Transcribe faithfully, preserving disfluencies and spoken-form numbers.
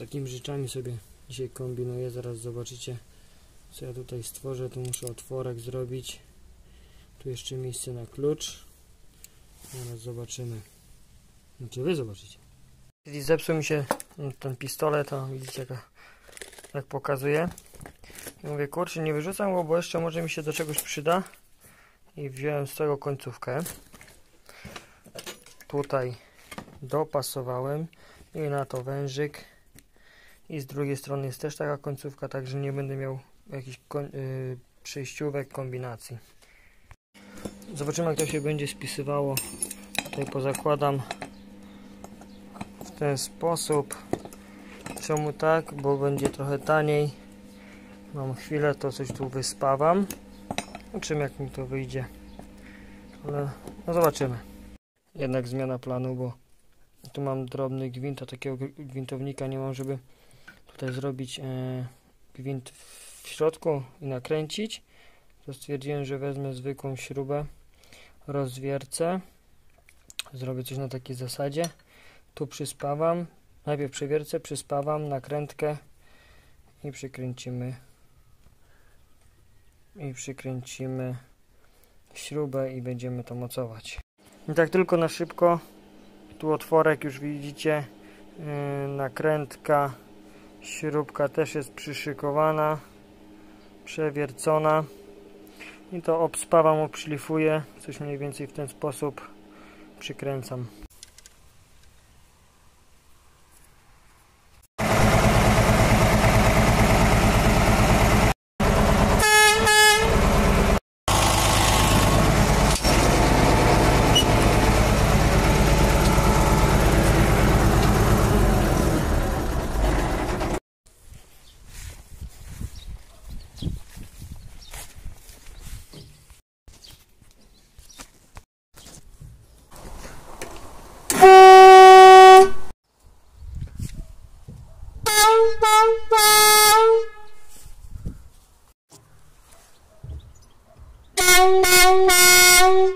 takimi rzeczami sobie dzisiaj kombinuję. Zaraz zobaczycie, co ja tutaj stworzę. Tu muszę otworek zrobić. Tu jeszcze miejsce na klucz. Zaraz zobaczymy. Znaczy wy zobaczycie. Jeśli zepsuł mi się ten pistolet, to widzicie jak, jak pokazuje. I mówię, kurczę, nie wyrzucam go, bo jeszcze może mi się do czegoś przyda. I wziąłem z tego końcówkę. Tutaj dopasowałem i na to wężyk. I z drugiej strony jest też taka końcówka, także nie będę miał jakichś yy, przejściówek, kombinacji. Zobaczymy, jak to się będzie spisywało. Tutaj pozakładam w ten sposób. Czemu tak? Bo będzie trochę taniej. Mam chwilę, to coś tu wyspawam. Zobaczymy, jak mi to wyjdzie. Ale no zobaczymy. Jednak zmiana planu, bo tu mam drobny gwint, a takiego gwintownika nie mam, żeby tutaj zrobić e, gwint w środku i nakręcić. To stwierdziłem, że wezmę zwykłą śrubę, rozwiercę, zrobię coś na takiej zasadzie. Tu przyspawam, najpierw przewiercę, przyspawam nakrętkę i przykręcimy i przykręcimy śrubę i będziemy to mocować. I tak tylko na szybko, tu otworek już widzicie, yy, nakrętka, śrubka też jest przyszykowana, przewiercona i to obspawam, obszlifuję, coś mniej więcej w ten sposób przykręcam. Bye.